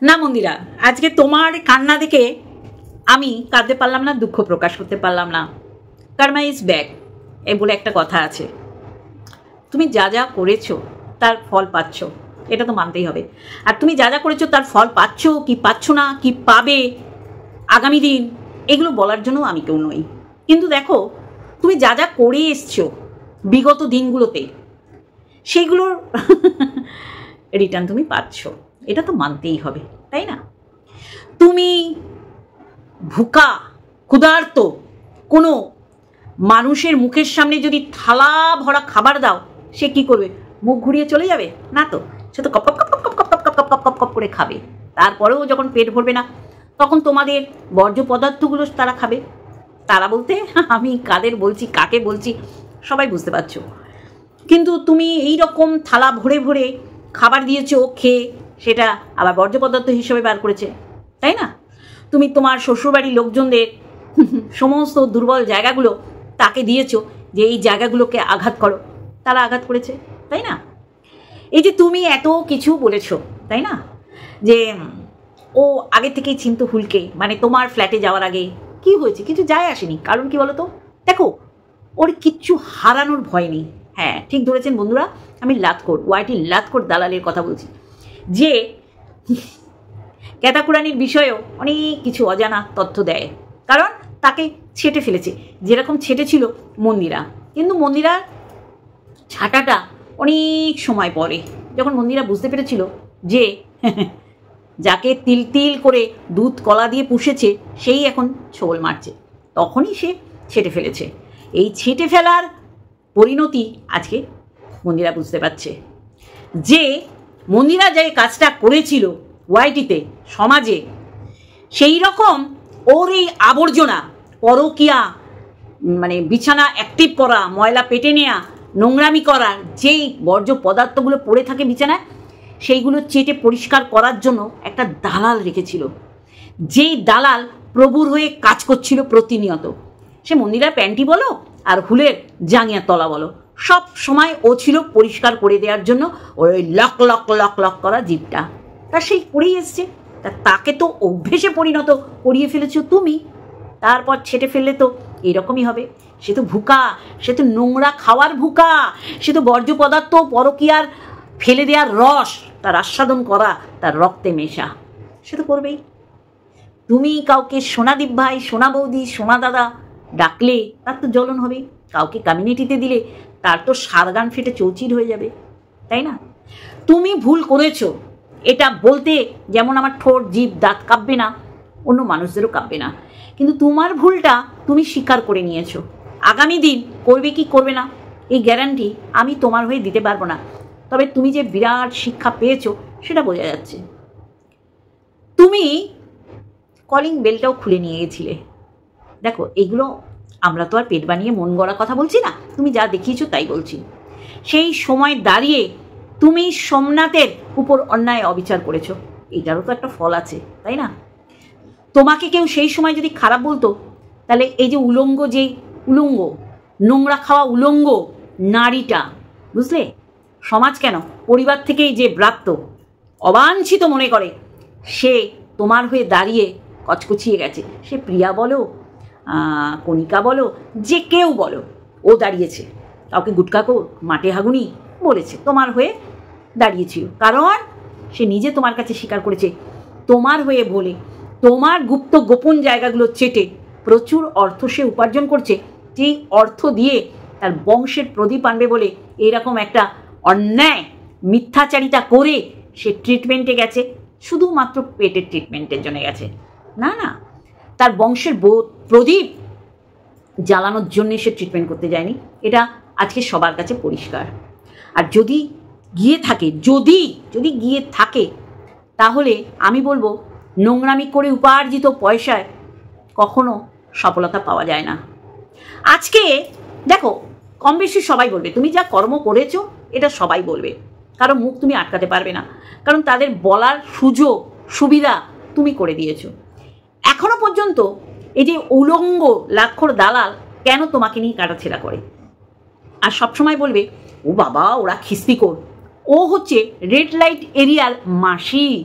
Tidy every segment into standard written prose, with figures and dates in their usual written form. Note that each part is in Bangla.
না মন্দিরা, আজকে তোমার কান্না দেখে আমি কাঁদতে পারলাম না, দুঃখ প্রকাশ করতে পারলাম না। কার্মা ইজ ব্যাক এই বলে একটা কথা আছে। তুমি যা যা করেছো তার ফল পাচ্ছ, এটা তো মানতেই হবে। আর তুমি যা যা করেছো তার ফল পাচ্ছ কি পাচ্ছ না, কি পাবে আগামী দিন, এগুলো বলার জন্য আমি কেউ নই। কিন্তু দেখো, তুমি যা যা করে এসছো বিগত দিনগুলোতে, সেইগুলোর রিটার্ন তুমি পাচ্ছ, এটা তো মানতেই হবে, তাই না? তুমি ভুকা ক্ষুধার্ত কোনো মানুষের মুখের সামনে যদি থালা ভরা খাবার দাও, সে কি করবে? মুখ ঘুরিয়ে চলে যাবে না তো, সে তো কপ কপ কপ কপ কপ কপ কপ কপ কপ কপ করে খাবে। তারপরেও যখন পেট ভরবে না, তখন তোমাদের বর্জ্য পদার্থগুলো তারা খাবে। তারা বলতে আমি কাদের বলছি, কাকে বলছি সবাই বুঝতে পারছো। কিন্তু তুমি এই রকম থালা ভরে ভরে খাবার দিয়েছো, খেয়ে সেটা আবার বর্জ্য পদার্থ হিসেবে বার করেছে, তাই না? তুমি তোমার শ্বশুরবাড়ির লোকজনদের সমস্ত দুর্বল জায়গাগুলো তাকে দিয়েছো যে এই জায়গাগুলোকে আঘাত করো, তারা আঘাত করেছে, তাই না? এই যে তুমি এত কিছু বলেছো, তাই না, যে ও আগে থেকেই চিনতো হুলকে, মানে তোমার ফ্ল্যাটে যাওয়ার আগে কি হয়েছে কিছু যায় আসেনি। কারণ কি বলো তো, দেখো ওর কিচ্ছু হারানোর ভয় নেই। হ্যাঁ, ঠিক ধরেছেন বন্ধুরা, আমি লাতখোর ওয়াইটি লাতখোর দালালের কথা বলছি, যে ক্যাতাকুরানির বিষয়েও অনেক কিছু অজানা তথ্য দেয়। কারণ তাকে ছেটে ফেলেছে, যেরকম ছেটেছিল মন্দিরা। কিন্তু মন্দিরা ছাটাটা অনেক সময় পরে, যখন মন্দিরা বুঝতে পেরেছিল যে যাকে তিল তিল করে দুধ কলা দিয়ে পুষেছে সেই এখন ছোবল মারছে, তখনই সে ছেটে ফেলেছে। এই ছেটে ফেলার পরিণতি আজকে মন্দিরা বুঝতে পারছে, যে মন্দিরা যে কাজটা করেছিল ওয়াইটিতে সমাজে, সেই রকম ওর এই আবর্জনা পরকীয়া, মানে বিছানা অ্যাক্টিভ করা, ময়লা পেটে নেওয়া, নোংরামি করার যেই বর্জ্য পদার্থগুলো পড়ে থাকে বিছানায়, সেইগুলো চেটে পরিষ্কার করার জন্য একটা দালাল রেখেছিল, যেই দালাল প্রভুর হয়ে কাজ করছিল প্রতিনিয়ত। সে মন্দিরার প্যান্টি বলো আর হুলের জাঙ্গিয়া তলা বলো, সব সময় ও ছিল পরিষ্কার করে দেওয়ার জন্য ওই লক লক লক লক করা জিভটা। তা সেই করেই এসছে, তাকে তো অভ্যেসে পরিণত করিয়ে ফেলেছো তুমি। তারপর ছেটে ফেললে তো এরকমই হবে। সে তো ভুকা, সে তো নোংরা খাওয়ার ভুকা, সে তো বর্জ্য পদার্থ পরকীয়ার ফেলে দেওয়ার রস তার আস্বাদন করা, তার রক্তে মেশা, সে তো করবেই। তুমি কাউকে সোনাদীপ ভাই, সোনা বৌদি, সোনা দাদা ডাকলে তার তো জ্বলন হবে, কাউকে কমিউনিটিতে দিলে তার তো সারগান ফেটে চৌচির হয়ে যাবে, তাই না? তুমি ভুল করেছো এটা বলতে যেমন আমার ঠোঁট জিভ দাঁত কাঁপবে না, অন্য মানুষদেরও কাঁপবে না। কিন্তু তোমার ভুলটা তুমি স্বীকার করে নিয়েছো। আগামী দিন করবে কি করবে না এই গ্যারান্টি আমি তোমার হয়ে দিতে পারবো না, তবে তুমি যে বিরাট শিক্ষা পেয়েছো সেটা বোঝা যাচ্ছে। তুমি কলিং বেলটাও খুলে নিয়ে গেছিলে। দেখো, এগুলো আমরা তো আর পেট বানিয়ে মন গড়া কথা বলছি না, তুমি যা দেখিয়েছো তাই বলছি। সেই সময় দাঁড়িয়ে তুমি সোমনাথের উপর অন্যায় অবিচার করেছো, এটারও তো একটা ফল আছে, তাই না? তোমাকে কেউ সেই সময় যদি খারাপ বলতো, তাহলে এই যে উলঙ্গ, যেই উলঙ্গ নোংরা খাওয়া উলঙ্গ নারীটা, বুঝলে, সমাজ কেন পরিবার থেকেই যে ব্রাত্য অবাঞ্ছিত মনে করে, সে তোমার হয়ে দাঁড়িয়ে কচকচিয়ে গেছে। সে প্রিয়া বলো, কণিকা বলো, যে কেউ বলো, ও দাঁড়িয়েছে। কাউকে গুটকাকো মাঠে হাগুনি বলেছে, তোমার হয়ে দাঁড়িয়েছিল। কারণ সে নিজে তোমার কাছে স্বীকার করেছে তোমার হয়ে বলে তোমার গুপ্ত গোপন জায়গাগুলো চেটে প্রচুর অর্থ সে উপার্জন করছে, যেই অর্থ দিয়ে তার বংশের প্রদীপ আনবে বলে এরকম একটা অন্যায় মিথ্যাচারিতা করে সে ট্রিটমেন্টে গেছে। শুধুমাত্র পেটের ট্রিটমেন্টের জন্য গেছে না, না, তার বংশের প্রদীপ জ্বালানোর জন্যে সে ট্রিটমেন্ট করতে যায়নি। এটা আজকে সবার কাছে পরিষ্কার। আর যদি গিয়ে থাকে, যদি গিয়ে থাকে, তাহলে আমি বলবো নোংরামি করে উপার্জিত পয়সায় কখনো সফলতা পাওয়া যায় না। আজকে দেখো, কম বেশি সবাই বলবে তুমি যা কর্ম করেছো, এটা সবাই বলবে, কারণ মুখ তুমি আটকাতে পারবে না, কারণ তাদের বলার সুযোগ সুবিধা তুমি করে দিয়েছো। এখনো পর্যন্ত এই যে উলঙ্গ লাক্ষর দালাল কেন তোমাকে নিয়ে কাটাছেড়া করে, আর সবসময় বলবে ও বাবা ওরা খিস্তিকোর, ও হচ্ছে রেড লাইট এরিয়ার মাসি,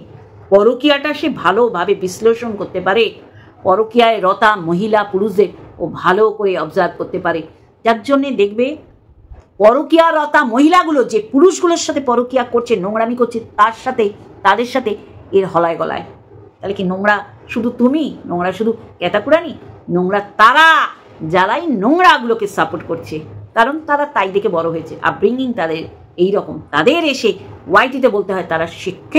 পরকীয়াটা সে ভালোভাবে বিশ্লেষণ করতে পারে, পরকীয়ায় রতা মহিলা পুরুষদের ও ভালো করে অবজার্ভ করতে পারে, যার জন্যে দেখবে পরকীয়ারতা মহিলাগুলো যে পুরুষগুলোর সাথে পরকীয়া করছে, নোংরামি করছে, তাদের সাথে এর হলায় গলায়। তাহলে কি নোংরা শুধু তুমি? নোংরা শুধু ক্যাতাকুরানি? নোংরা তারা যারাই নোংরাগুলোকে সাপোর্ট করছে, কারণ তারা তাই দেখে বড় হয়েছে। আপব্রিঙ্গিং তাদের এই রকম, তাদের এসে ওয়াইটিতে বলতে হয় তারা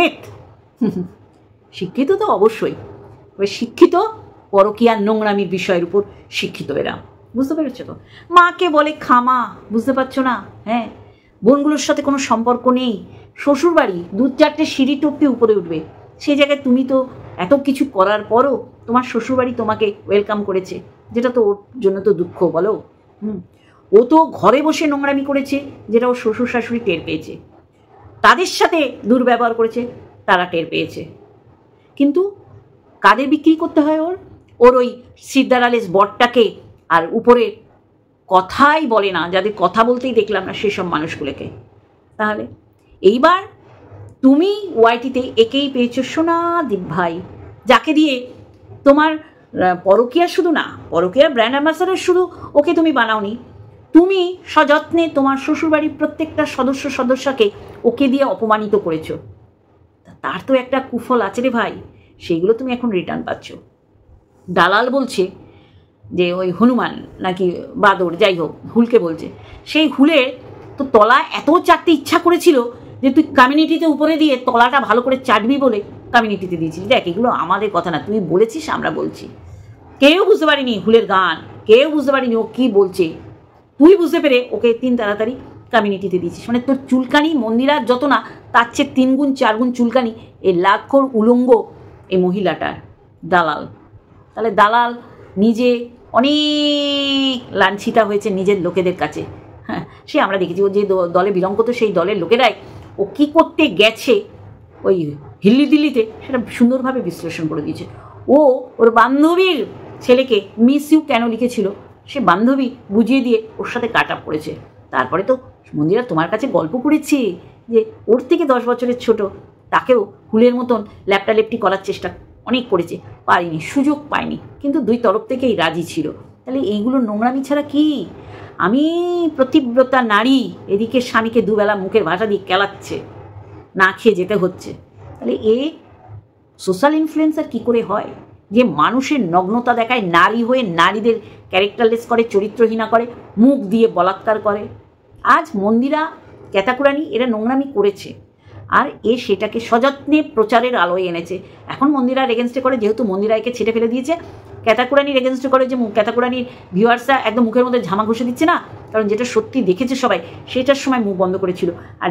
শিক্ষিত তো অবশ্যই, শিক্ষিত পরকীয়ার নোংরামির বিষয়ের উপর শিক্ষিত এরা। বুঝতে পেরেছো তো? মাকে বলে খামা, বুঝতে পারছো না? হ্যাঁ, বোনগুলোর সাথে কোনো সম্পর্ক নেই, শ্বশুরবাড়ি 2-4টে সিঁড়ি টপকে উপরে উঠবে, সেই জায়গায় তুমি তো এত কিছু করার পরও তোমার শ্বশুরবাড়ি তোমাকে ওয়েলকাম করেছে, যেটা তো ওর জন্য তো দুঃখ, বলো। ও তো ঘরে বসে নোংরামি করেছে, যেটা ওর শ্বশুর শাশুড়ি টের পেয়েছে, তাদের সাথে দুর্ব্যবহার করেছে, তারা টের পেয়েছে। কিন্তু কাদের বিক্রি করতে হয় ওর ওই সিদ্ধারালেস বটটাকে, আর উপরে কথাই বলে না, যাদের কথা বলতেই দেখলাম না সেসব মানুষগুলোকে। তাহলে এইবার তুমি ওয়াইটিতে একেই পেয়েছো, সোনা দীপ ভাই, যাকে দিয়ে তোমার পরকীয়া শুধু না, পরকীয়ার ব্র্যান্ড অ্যাম্বাসাডার শুধু ওকে তুমি বানাওনি, তুমি সযত্নে তোমার শ্বশুরবাড়ির প্রত্যেকটা সদস্যকে ওকে দিয়ে অপমানিত করেছো। তার তো একটা কুফল আছে রে ভাই, সেইগুলো তুমি এখন রিটার্ন পাচ্ছ। দালাল বলছে যে ওই হনুমান নাকি বাদর, যাই হোক, হুলকে বলছে, সেই হুলের তো তলা এত চাটতে ইচ্ছা করেছিল যে তুই কমিউনিটিতে উপরে দিয়ে তলাটা ভালো করে চাটবি বলে কমিউনিটিতে দিয়েছিস। দেখ, এগুলো আমাদের কথা না, তুই বলেছিস, আমরা বলছি। কেউ বুঝতে পারিনি হুলের গান, কেউ বুঝতে পারিনি ও কী বলছে, তুই বুঝতে পেরে ওকে তাড়াতাড়ি কমিউনিটিতে দিয়েছিস। মানে তোর চুলকানি মন্দিরার যত না, তার চেয়ে 3 গুণ 4 গুণ চুলকানি এই লাক্ষর উলঙ্গ এই মহিলাটার। দালাল, তাহলে দালাল নিজে অনেক লাঞ্ছিতা হয়েছে নিজের লোকেদের কাছে। হ্যাঁ, সে আমরা দেখেছি, ও যে দলে বিলং করতো সেই দলের লোকেরাই ও কী করতে গেছে ওই হিল্লি দিল্লিতে, সেটা সুন্দরভাবে বিশ্লেষণ করে দিয়েছে। ওর বান্ধবীর ছেলেকে মিস ইউ কেন লিখেছিল, সে বান্ধবী বুঝিয়ে দিয়ে ওর সাথে কাট আপ করেছে। তারপরে তো মন্দিরা তোমার কাছে গল্প করেছে যে ওর থেকে 10 বছরের ছোট, তাকেও হুলের মতন ল্যাপটালেপটি করার চেষ্টা অনেক করেছে, পারিনি, সুযোগ পায়নি, কিন্তু 2 তরফ থেকেই রাজি ছিল। তাহলে এইগুলো নোংরামি ছাড়া কি? আমি প্রতিব্রতা নারী, এদিকে স্বামীকে দুবেলা মুখের ভাষা দিয়ে কেলাচ্ছে, না খেয়ে যেতে হচ্ছে। তাহলে সোশ্যাল ইনফ্লুয়েন্সার কি করে হয়, যে মানুষের নগ্নতা দেখায়, নারী হয়ে নারীদের ক্যারেক্টারলেস করে, চরিত্রহীনা করে, মুখ দিয়ে বলাৎকার করে। আজ মন্দিরা, ক্যাতাকুরানি এরা নোংরামি করেছে, আর সেটাকে সযত্নে প্রচারের আলোয় এনেছে। এখন মন্দিরার এগেনস্টে করে, যেহেতু মন্দিরা একে ছেড়ে ফেলে দিয়েছে, ক্যাতাকুরানির এগেনস্টে করে যে ক্যাতাকুরানির ভিউয়ার্সরা একদম মুখের মধ্যে ঝামা ঘষে দিচ্ছে না, কারণ যেটা সত্যি দেখেছে সবাই, সেটার সময় মুখ বন্ধ করেছিল, আর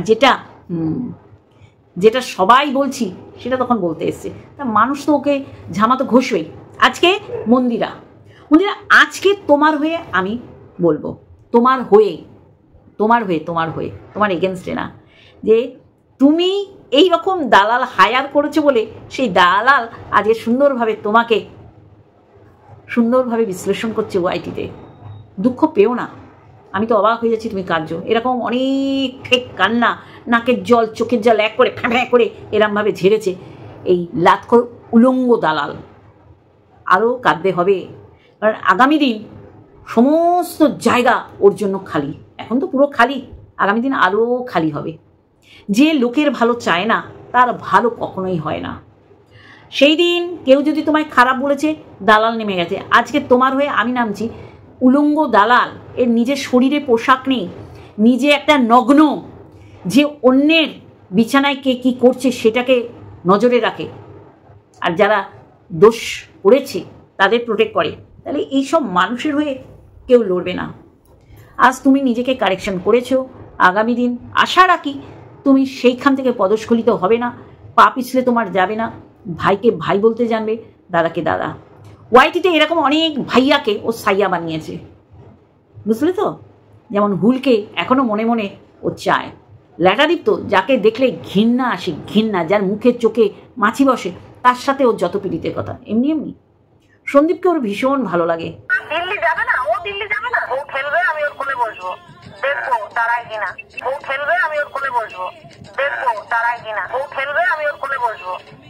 যেটা সবাই বলছি সেটা তখন বলতে এসছে। তা মানুষ তো ওকে ঝামা তো ঘষবেই। আজকে মন্দিরা, আজকে তোমার হয়ে আমি বলবো, তোমার হয়ে, তোমার এগেনস্টে না, যে তুমি এই রকম দালাল হায়ার করেছো বলে সেই দালাল আজকে তোমাকে সুন্দরভাবে বিশ্লেষণ করছে ওয়াইটিতে। দুঃখ পেও না, আমি তো অবাক হয়ে যাচ্ছি তুমি কাঁদছো। এরকম অনেক ফেক কান্না, নাকের জল চোখের জল এক করে ফ্যাঁ করে এরমভাবে ঝেড়েছে এই লাতখোর উলঙ্গ দালাল। আরও কাঁদতে হবে, কারণ আগামী দিন সমস্ত জায়গা ওর জন্য খালি। এখন তো পুরো খালি, আগামী দিন আরও খালি হবে। যে লোকের ভালো চায় না, তার ভালো কখনোই হয় না। সেই দিন কেউ যদি তোমায় খারাপ বলেছে, দালাল নেমে গেছে। আজকে তোমার হয়ে আমি নামছি, উলঙ্গ দালাল, এর নিজের শরীরে পোশাক নেই, নিজে একটা নগ্ন, যে অন্যের বিছানায় কে কী করছে সেটাকে নজরে রাখে, আর যারা দোষ করেছে তাদের প্রোটেক্ট করে। তাহলে এইসব মানুষের হয়ে কেউ লড়বে না। আজ তুমি নিজেকে কারেকশন করেছো, আগামী দিন আশা রাখি তুমি সেইখান থেকে পদস্খলিত হবে না, পা পিছলে তোমার যাবে না, ভাইকে ভাই বলতে জানবে, দাদাকে দাদা। ওয়াইটিতে এরকম অনেক ভাইয়াকে ও সাইয়া বানিয়েছে, বুঝলে তো? যেমন হুলকে এখনও মনে মনে ও চায়। ল্যাটাদীপ্ত, যাকে দেখলে ঘৃণা আসে, ঘৃণা, যার মুখে চোখে মাছি বসে, তার সাথে ওর যত পীড়িতের কথা। এমনি সন্দীপকে ওর ভীষণ ভালো লাগে। দিল্লি যাবে না, ও দিল্লি যাবে না, ও খেলবে, আমি ওর কোলে বসবো, দেখবো তারাই কিনা। ও খেলবে, আমি ওর কোলে বসবো, দেখবো তারাই কিনা। ও খেলবে, আমি ওর কোলে বসবো,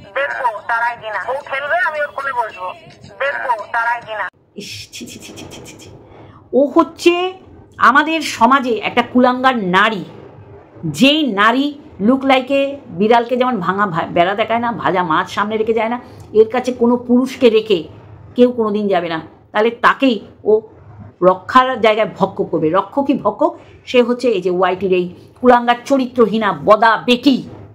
দেখবো তারাই কিনা। ও খেলবে, আমি ওর কোলে বসবো, দেখবো তারাই কিনা। ইস, ছি ছি ছি ছি ছি ছি ছি। ও হচ্ছে আমাদের সমাজে একটা কুলাঙ্গার নারী, যেই নারী লুক লাইকে বিড়ালকে যেমন ভাঙা বেড়া দেখায় না, ভাজা মাছ সামনে রেখে যায় না, এর কাছে কোনো পুরুষকে রেখে কেউ কোনো দিন যাবে না। তাহলে তাকেই ও রক্ষার জায়গায় ভক্ষক করবে। রক্ষকই ভক্ষক, সে হচ্ছে এই যে ওয়াইটির এই কুলাঙ্গার চরিত্রহীনা বদা বেটি,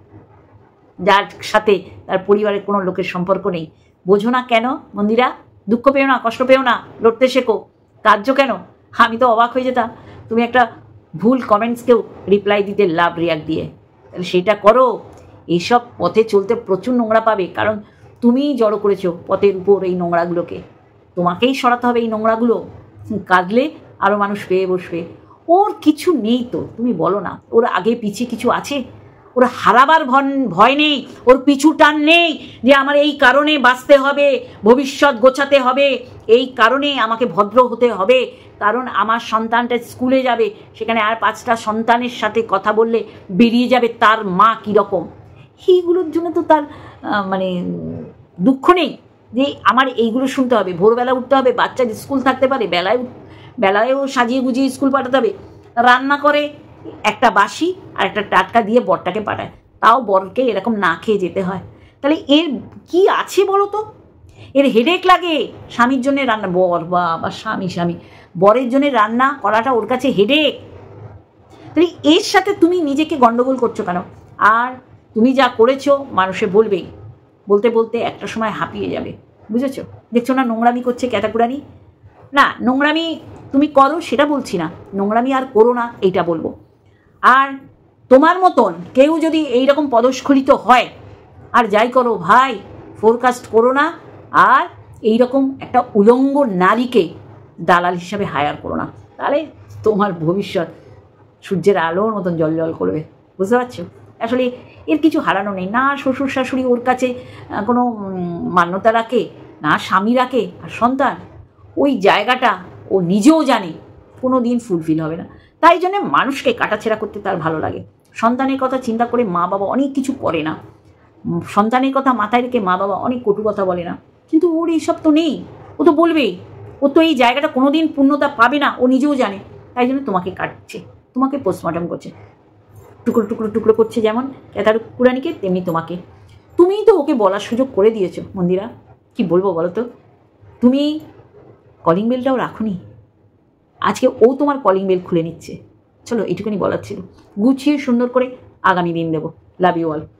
যার সাথে তার পরিবারের কোনো লোকের সম্পর্ক নেই। বোঝো না কেন মন্দিরা? দুঃখ পেও না, কষ্ট পেও না, লড়তে শেখো। কার্য কেন? আমি তো অবাক হয়ে যেতাম তুমি একটা ভুল কমেন্টসকেও রিপ্লাই দিতে লাভ রিয়াক্ট দিয়ে। তাহলে সেটা করো। এইসব পথে চলতে প্রচুর নোংরা পাবে, কারণ তুমিই জড়ো করেছো পথের উপর এই নোংরাগুলোকে। তোমাকেই সরাতে হবে এই নোংরাগুলো। কাঁদলে আরও মানুষ পেয়ে বসবে। ওর কিছু নেই তো, তুমি বলো না। ওর আগে পিছিয়ে কিছু আছে? ওর হারাবার ভয় নেই, ওর পিছু টান নেই যে আমার এই কারণে বাঁচতে হবে, ভবিষ্যৎ গোছাতে হবে, এই কারণে আমাকে ভদ্র হতে হবে, কারণ আমার সন্তানটা স্কুলে যাবে, সেখানে আর 5টা সন্তানের সাথে কথা বললে বেরিয়ে যাবে তার মা কীরকম। এইগুলোর জন্য তো তার মানে দুঃখ নেই যে আমার এইগুলো শুনতে হবে। ভোরবেলা উঠতে হবে, বাচ্চার স্কুল থাকতে পারে, বেলায়ও সাজিয়ে গুজিয়ে স্কুল পাঠাতে হবে। রান্না করে একটা বাসি আর একটা টাটকা দিয়ে বরটাকে পাঠায়, তাও বরকে এরকম না খেয়ে যেতে হয়। তাহলে এর কি আছে বলো তো? এর হেডেক লাগে স্বামীর জন্য রান্না, বর বা স্বামী বরের জন্য রান্না করাটা ওর কাছে হেডেক। তাহলে এর সাথে তুমি নিজেকে গন্ডগোল করছো কেন? আর তুমি যা করেছো মানুষে বলবেই, বলতে বলতে একটা সময় হাঁপিয়ে যাবে, বুঝেছো? দেখছো না নোংরামি করছে ক্যাটাকুরানি? না, নোংরামি তুমি করো সেটা বলছি না, নোংরামি আর করো না এইটা বলবো। আর তোমার মতন কেউ যদি এইরকম পদস্খলিত হয়, আর যাই করো ভাই, ফোরকাস্ট করো না, আর এইরকম একটা উলঙ্গ নারীকে দালাল হিসাবে হায়ার করো না, তাহলে তোমার ভবিষ্যৎ সূর্যের আলোর মতন জল করবে। বুঝতে পারছো? আসলে এর কিছু হারানো নেই। না শ্বশুর শাশুড়ি ওর কাছে কোনো মান্যতা রাখে, না স্বামী রাখে, আর সন্তান ওই জায়গাটা ও নিজেও জানে কোনো দিন ফুলফিল হবে না। তাই জন্যে মানুষকে কাটাছেড়া করতে তার ভালো লাগে। সন্তানের কথা চিন্তা করে মা বাবা অনেক কিছু করে না, সন্তানের কথা মাথায় রেখে মা বাবা অনেক কটু কথা বলে না। কিন্তু ওর এইসব তো নেই, ও তো বলবেই। ও তো এই জায়গাটা কোনো দিন পূর্ণতা পাবে না, ও নিজেও জানে। তাই জন্য তোমাকে কাটছে, তোমাকে পোস্টমর্টম করছে, টুকরো টুকরো টুকরো করছে, যেমন ক্যাতার কুরানিকে, তেমনি তোমাকে। তুমিই তো ওকে বলার সুযোগ করে দিয়েছো মন্দিরা। কি বলবো বলো তো? তুমি কলিং বেলটাও রাখুনি, আজকে ও তোমার কলিং বেল খুলে নিচ্ছে। চলো, এইটুকুনি বলার ছিল। গুছিয়ে সুন্দর করে আগামী দিন দেবো। Love you all.